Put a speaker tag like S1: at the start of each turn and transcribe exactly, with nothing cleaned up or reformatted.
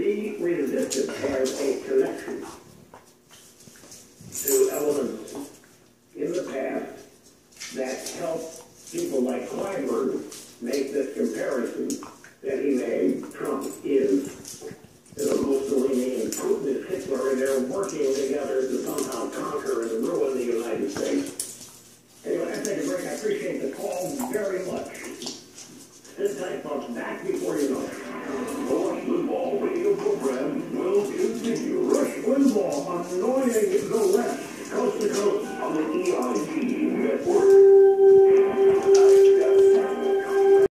S1: be revisited as a connection to elements in the past that help people like Clyburn make this comparison that he made. Trump is you know, Mussolini and Putin is Hitler, and they're working together to somehow conquer and ruin the United States. Anyway, I take a break. I appreciate the call very much. This time, folks, back before you know it. The Rush Limbaugh radio program will continue. Rush Limbaugh annoying the left, coast to coast on the E I G network.